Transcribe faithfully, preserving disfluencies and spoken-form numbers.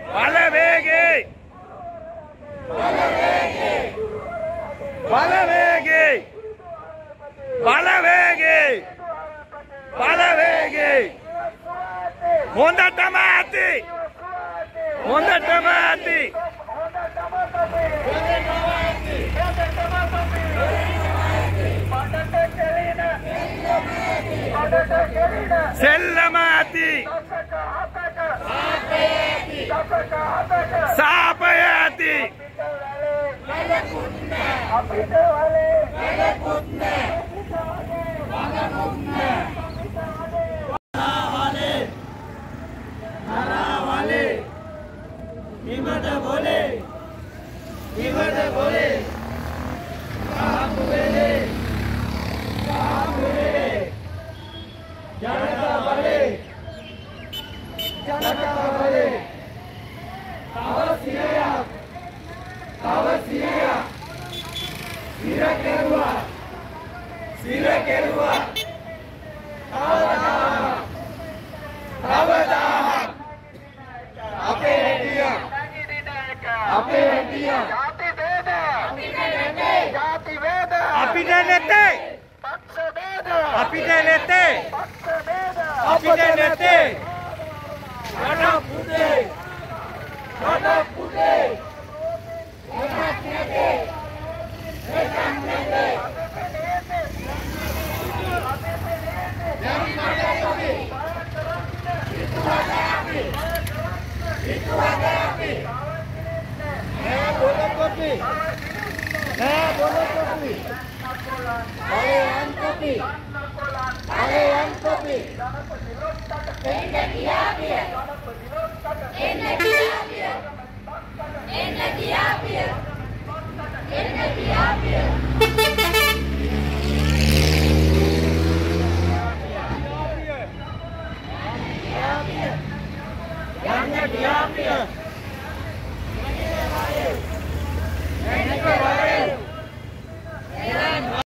බලවේගී බලවේගී බලවේගී බලවේගී හොඳටම ඇති හොඳටම ඇති සෙල්ලම ඇති සාපය ඇති අපිට වලේ වැලකුත් නෑ නරාවලේ නරාවලේ විමද બોલે විමද બોલે කාපුවේ කාපුවේ ජනතා බලේ ජනතා බලේ අවසියක් අවසියක් සිර කෙරුවා සිර කෙරුවා අවදාහ අවදාහ අපේ හැටියා අපේ හැටියා ಜಾති ભેද ಜಾති ભેද අපිට නැතේ පක්ෂ ભેદ අපිට නැතේ පක්ෂ ભેદ අපිට නැතේ රට පුතේ රට පුතේ එකක් නැතේ එකක් නැතේ Nah, boleh kopi. Nah, boleh kopi. Boleh kopi. Boleh